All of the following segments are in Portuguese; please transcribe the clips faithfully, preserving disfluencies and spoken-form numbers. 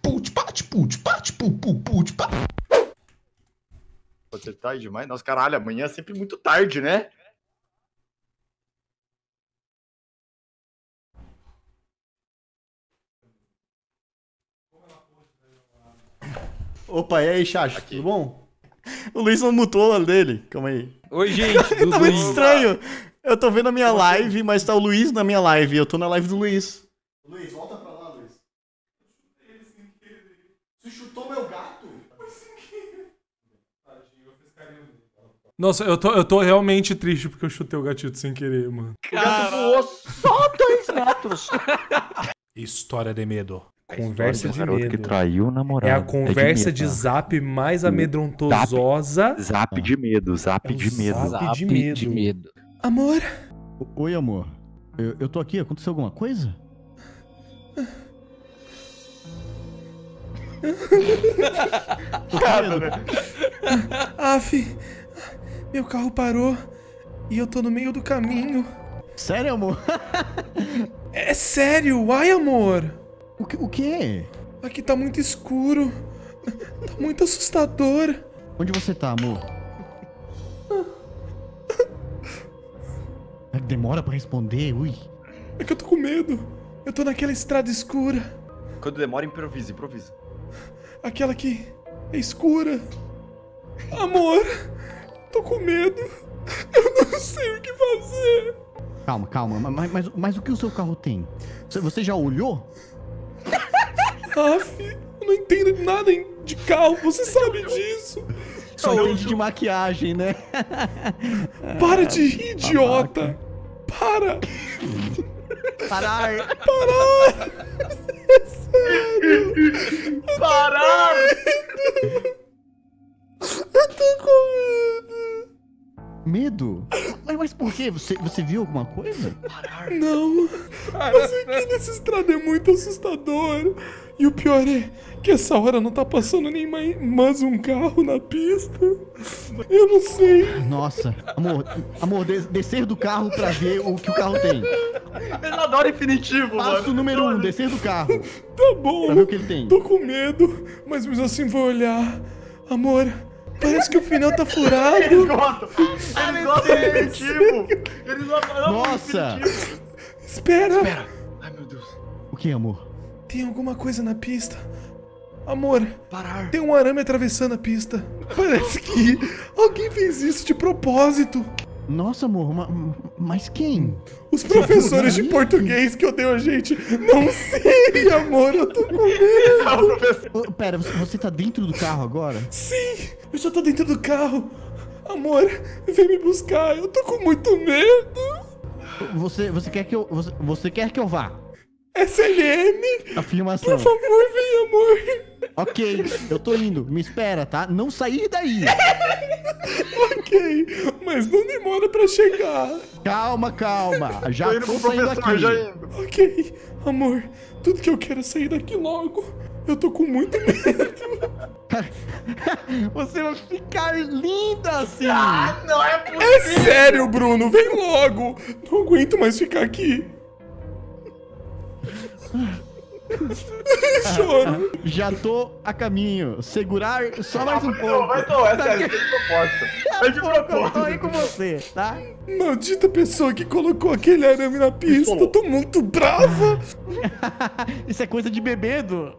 put, pat, put, pat, pu, pu, put, pat. Pode ser tarde demais? Nossa, caralho, amanhã é sempre muito tarde, né? Opa, e aí, Chacho, tudo bom? O Luiz não mutou a dele, calma aí. Oi, gente, tudo Tá muito bom? estranho. Eu tô vendo a minha live, mas tá o Luiz na minha live. Eu tô na live do Luiz. Luiz, volta pra lá, Luiz. Você chutou meu gato? Foi sem querer. Nossa, eu tô, eu tô realmente triste porque eu chutei o gatito sem querer, mano. O gato voou só dois metros. História de medo. Conversa de medo. que traiu o namorado. É a conversa é de, de, zap mais amedrontosa. zap, zap de medo, zap É um de medo. zap. Zap de medo. de medo. Amor, O- Oi, amor. Eu, eu tô aqui, aconteceu alguma coisa? Cara, né? af, meu carro parou e eu tô no meio do caminho. Sério, amor? É sério, ai amor. O, que, o quê? Aqui tá muito escuro, tá muito assustador. Onde você tá, amor? Demora pra responder, ui. É que eu tô com medo, eu tô naquela estrada escura, Quando demora, improvisa, improvisa. aquela que é escura. Amor, tô com medo, eu não sei o que fazer. Calma, calma, mas, mas, mas o que o seu carro tem? Você, você já olhou? Af, eu não entendo nada de carro, você sabe disso. Só entende de maquiagem, né? Para de rir, idiota. Para. Parar! Parar. É sério. Parar! Eu tô com medo. Medo? Mas, mas por quê? Você, você viu alguma coisa? Não, mas aqui nessa estrada é muito assustador. E o pior é que essa hora não tá passando nem mais, mais um carro na pista. Eu não sei. Nossa, amor, amor, des- descer do carro pra ver o que o carro tem. Ele adora infinitivo, mano. Passo número um, descer do carro. Tá bom, Pra ver o que ele tem. tô com medo, mas mesmo assim vou olhar. Amor, parece que o pneu tá furado. Eles gostam. Eles gostam de infinitivo. Eles amam Nossa. infinitivo. Espera. Espera. Ai, meu Deus. O que, amor? Tem alguma coisa na pista. Amor, Parar. tem um arame atravessando a pista. Parece que alguém fez isso de propósito. Nossa, amor, ma- mas quem? Os professores de Aí? português que odeiam a gente. Não sei, amor, eu tô com medo. Ah, o professor. Ô, pera, você, você tá dentro do carro agora? Sim, eu já tô dentro do carro. Amor, vem me buscar, eu tô com muito medo. Você, você quer que eu, você, você quer que eu vá? S L M, Afirmação. por favor, vem, amor. Ok, eu tô indo. Me espera, tá? Não sair daí. Ok, mas não demora pra chegar. Calma, calma. Já Tô indo tô pro saindo professor, aqui. já indo. Ok, amor, tudo que eu quero é sair daqui logo. Eu tô com muito medo. Você vai ficar linda assim. Ah, não é possível. É sério, Bruno, vem logo. Não aguento mais ficar aqui. Choro. Já tô a caminho. Segurar só mais um Não, pouco. vai tô, é Tá sério, aqui. tem de propósito. É de Eu tô aí propósito. com você, tá? Maldita pessoa que colocou aquele arame na pista. Eu tô muito brava. Isso é coisa de bebedo.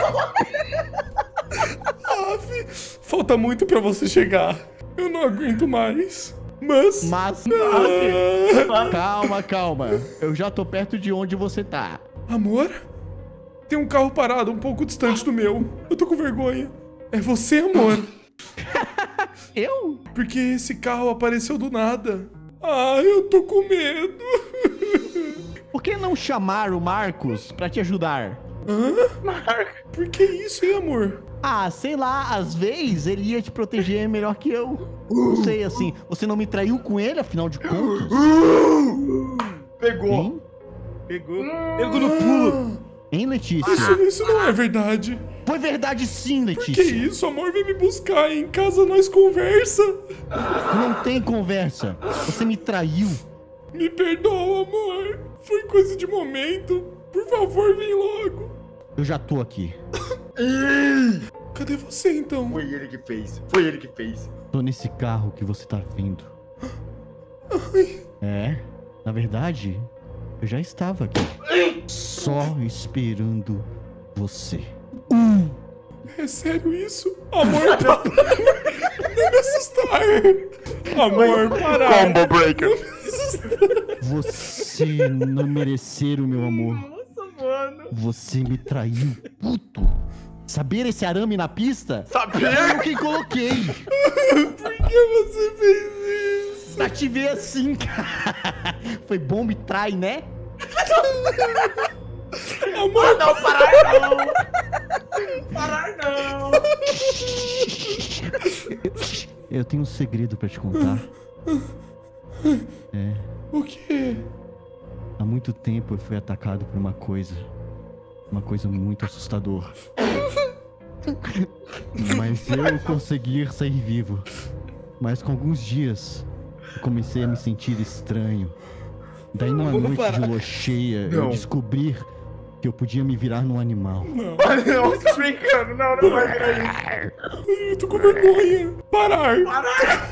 Aff, falta muito pra você chegar. Eu não aguento mais. Mas... Mas, Ah, calma, calma. Eu já tô perto de onde você tá. amor? Tem um carro parado um pouco distante do meu. Eu tô com vergonha. É você, amor. Eu? Porque esse carro apareceu do nada. Ah, eu tô com medo. Por que não chamar o Marcos pra te ajudar? Hã? Por que isso, hein, amor? Ah, sei lá, às vezes ele ia te proteger melhor que eu. Não sei, assim, você não me traiu com ele, afinal de contas? Pegou. Hein? Pegou. Pegou no pulo. Hein, Letícia? Isso, isso não é verdade. Foi verdade sim, Que Letícia. isso, amor? Vem me buscar. Em casa nós conversa. Não tem conversa. Você me traiu. Me perdoa, amor. Foi coisa de momento. Por favor, vem logo. Eu já tô aqui. Ih, Cadê você, então? foi ele que fez. Foi ele que fez. Tô nesse carro que você tá vendo. Ai, É, na verdade, eu já estava aqui. Só esperando você. é sério isso? Amor, para. Não me assustar. Amor, parar. Combo breaker. Você não merecer o meu amor. Nossa, mano. Você me traiu, puto. Saber esse arame na pista? Sabia? Foi eu quem coloquei. Por que você fez isso? Pra te ver assim, cara. Foi bom, me trai, né? Amor, Não, parar não. Parar não. Eu tenho um segredo pra te contar. É, o quê? há muito tempo eu fui atacado por uma coisa. Uma coisa muito assustadora. Mas eu consegui sair vivo. Mas com alguns dias, eu comecei a me sentir estranho. Daí numa Vamos noite parar. de lua cheia, eu Não. descobri que eu podia me virar num animal. Não, Não, você tá brincando. Não, não vai virar isso. eu tô com vergonha. Parar. Parar.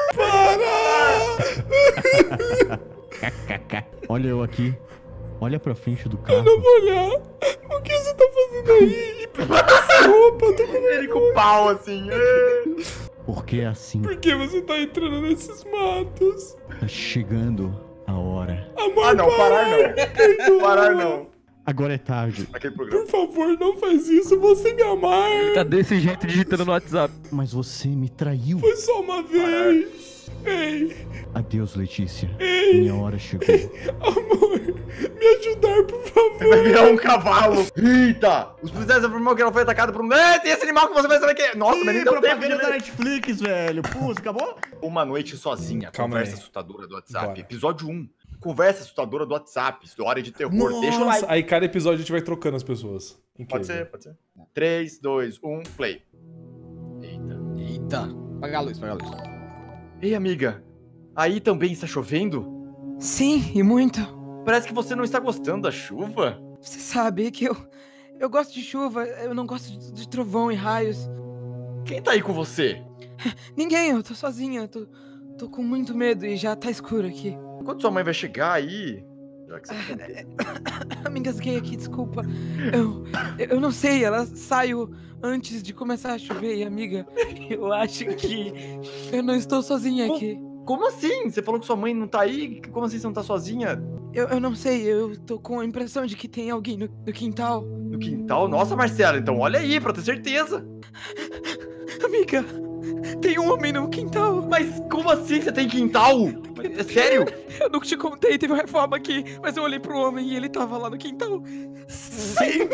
Parar. Olha eu aqui. Olha pra frente do Eu carro. não vou olhar. O que você tá fazendo aí? Essa roupa, eu tô com Ele com o pau assim. Porque é assim, Por que você tá entrando nesses matos? tá chegando a hora. Amor, Ah, não, parar não. Parar não. Agora é tarde, Aquele programa. Por favor, não faz isso. Você me amar. Tá desse jeito digitando no WhatsApp. mas você me traiu. Foi só uma vez. Ei, Adeus, Letícia. ei, Minha hora chegou. amor, me ajudar, por favor. Vai virar um cavalo. Eita. Os policiais afirmou que ela foi atacada por um... Ei, tem esse animal que você vai saber que é. Nossa, mas nem deu tempo de propaganda da ver. Netflix, velho. Putz, acabou? Uma noite sozinha. Calma Conversa aí. assustadora do WhatsApp. Bora. Episódio um. Conversa assustadora do WhatsApp. História de terror. Deixa o like. Aí cada episódio a gente vai trocando as pessoas. Incrível. Pode ser, pode ser. três, dois, um, play. Eita. Eita. Apaga a luz, apaga a luz. Ei, amiga. Aí também está chovendo? Sim, e muito. Parece que você não está gostando da chuva. Você sabe que eu. Eu gosto de chuva, eu não gosto de, de trovão e raios. Quem tá aí com você? Ninguém, eu tô sozinha, tô, tô com muito medo e já tá escuro aqui. Quando sua mãe vai chegar aí... Já que você Eu me engasguei aqui, desculpa. Eu, eu não sei, ela saiu antes de começar a chover e, amiga, eu acho que eu não estou sozinha aqui. Como assim? Você falou que sua mãe não tá aí? Como assim você não tá sozinha? Eu, eu não sei, eu tô com a impressão de que tem alguém no, no quintal. No quintal? Nossa, Marcela, então olha aí pra ter certeza. Amiga, tem um homem no quintal. Mas como assim você tem quintal? É sério? Eu nunca te contei, teve uma reforma aqui, mas eu olhei pro homem e ele tava lá no quintal. Sim.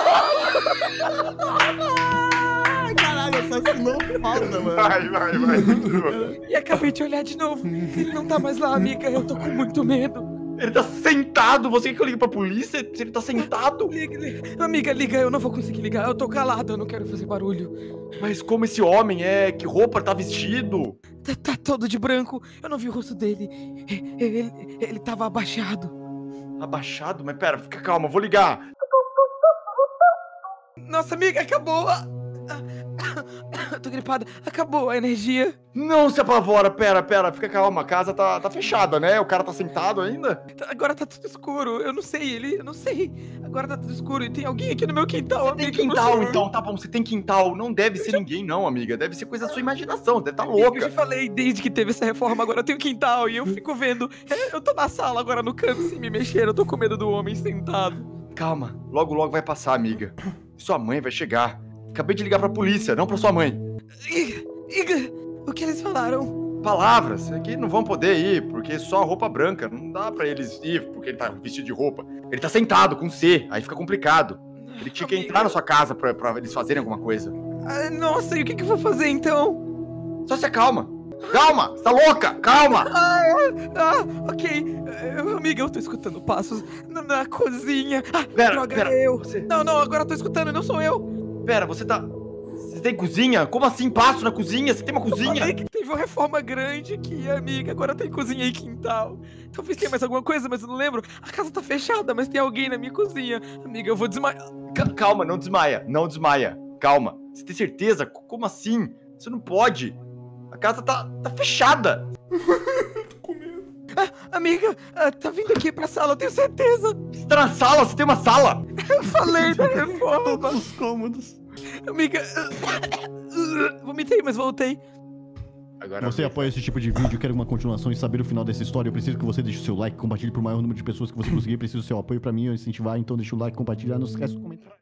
Caralho, assassinou falta, mano. Vai, vai, vai. E acabei de olhar de novo. Ele não tá mais lá, amiga. Eu tô com muito medo. Ele tá sentado. Você quer que eu ligue pra polícia se ele tá sentado? Liga, liga. Amiga, liga. Eu não vou conseguir ligar. Eu tô calado, eu não quero fazer barulho. Mas como esse homem é? Que roupa ele tá vestido? Tá, tá todo de branco. Eu não vi o rosto dele. Ele, ele, ele tava abaixado. Abaixado? Mas pera, fica calma, eu vou ligar. Nossa, amiga, acabou. Ah, ah, Eu tô gripada. Acabou a energia. Não se apavora, pera, pera, fica calma. A casa tá, tá fechada, né? O cara tá sentado ainda. Tá- Agora tá tudo escuro. Eu não sei, ele. Eu não sei. Agora tá tudo escuro e tem alguém aqui no meu quintal, Você tem amiga. eu não quintal, sei. então, tá bom, você tem quintal. Não deve ser ninguém, não, amiga. Deve ser coisa da sua imaginação, deve tá Amiga, Eu louca. te falei, desde que teve essa reforma, agora eu tenho quintal e eu fico vendo. É, Eu tô na sala agora no canto sem me mexer, eu tô com medo do homem sentado. Calma, logo logo vai passar, amiga. Sua mãe vai chegar. Acabei de ligar pra polícia, não pra sua mãe. Iga, Iga, o que eles falaram? Palavras, é que não vão poder ir, porque só roupa branca. Não dá pra eles ir, porque ele tá vestido de roupa. Ele tá sentado, com C, aí fica complicado. Ele tinha que Amiga. entrar na sua casa pra, pra eles fazerem alguma coisa. Ah, nossa, e o que, que eu vou fazer então? Só se acalma. Calma, você tá louca, calma. Ah, ah ok. Eu, amiga, eu tô escutando passos na, na cozinha. Ah, Pera, droga, pera, é eu. você- Não, não, agora eu tô escutando, não sou eu. Pera, você tá... Você Você tem cozinha? Como assim passo na cozinha? Você tem uma Eu falei cozinha? que teve uma reforma grande aqui, amiga. Agora tem cozinha e quintal. Talvez tenha mais alguma coisa, mas eu não lembro. A casa tá fechada, mas tem alguém na minha cozinha. Amiga, eu vou desmaiar. Ca- Calma, não desmaia. Não desmaia. Calma. Você tem certeza? C- Como assim? Você não pode. A casa tá, tá fechada. Tô com medo. Amiga, ah, tá vindo aqui pra sala, eu tenho certeza. Você tá na sala? Você tem uma sala? Eu falei da reforma. Todos os cômodos. Amiga, vomitei, mas voltei. Agora Você apoia esse tipo de vídeo, quer uma continuação e saber o final dessa história, eu preciso que você deixe o seu like, compartilhe pro maior número de pessoas que você conseguir, preciso do seu apoio pra mim, eu incentivar, então deixa o like, compartilhar, não se esquece de comentar.